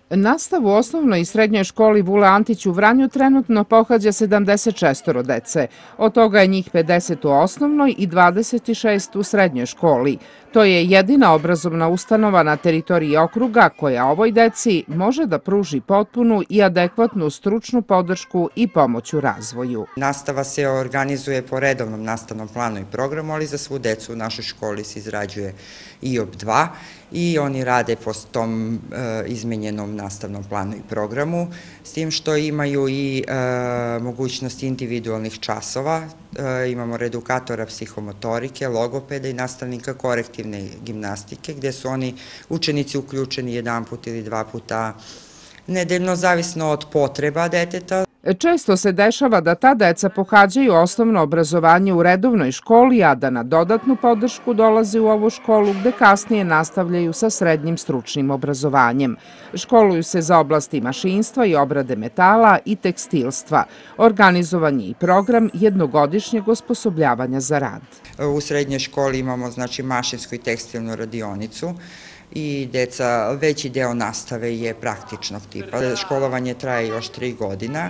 Nastavu u osnovnoj i srednjoj školi Vule Antić u Vranju trenutno pohađa 76 dece. Od toga je njih 50 u osnovnoj i 26 u srednjoj školi. To je jedina obrazovna ustanova na teritoriji okruga koja ovoj deci može da pruži potpunu i adekvatnu stručnu podršku i pomoć u razvoju. Nastava se organizuje po redovnom nastavnom planu i programu, ali za svu decu u našoj školi se izrađuje IOP 2 i oni rade po tom izmenjenom nastavnom planu i programu, s tim što imaju i mogućnost individualnih časova. Imamo reedukatora psihomotorike, logopeda i nastavnika korektivne gimnastike, gde su oni učenici uključeni jedan put ili dva puta nedeljno, zavisno od potreba deteta. Često se dešava da ta deca pohađaju osnovno obrazovanje u redovnoj školi, a da na dodatnu podršku dolaze u ovu školu gde kasnije nastavljaju sa srednjim stručnim obrazovanjem. Školuju se za oblasti mašinstva i obrade metala i tekstilstva. Organizovan je i program jednogodišnjeg osposobljavanja za rad. U srednjoj školi imamo mašinsku i tekstilnu radionicu i veći deo nastave je praktičnog tipa. Školovanje traje još 3 godina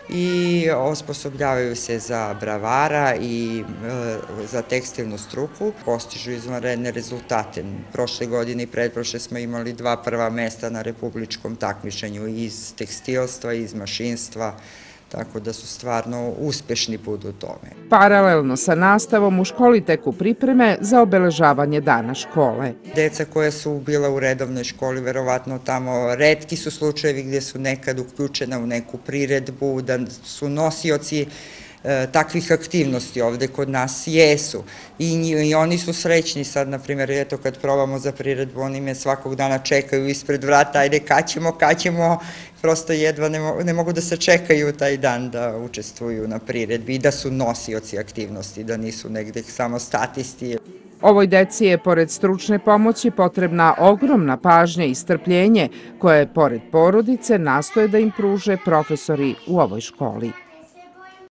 i osposobljavaju se za bravara i za tekstilnu struku. Postižu izvanredne rezultate. Prošle godine i pretprošle smo imali 2 prva mesta na republičkom takmičenju iz tekstilstva i iz mašinstva, tako da su stvarno uspešni budu u tome. Paralelno sa nastavom u školi teku pripreme za obeležavanje dana škole. Deca koja su bila u redovnoj školi, verovatno tamo retki su slučajevi gde su nekad uključena u neku priredbu, da su nosioci takvih aktivnosti ovde kod nas jesu i oni su srećni sad, na primjer, eto kad probamo za priredbu, oni me svakog dana čekaju ispred vrata, ajde kad ćemo, prosto jedva ne mogu da se čekaju taj dan da učestvuju na priredbi i da su nosioci aktivnosti, da nisu negde samo statisti. Ovoj deci je, pored stručne pomoći, potrebna ogromna pažnja i strpljenje koje, pored porodice, nastoje da im pruže profesori u ovoj školi.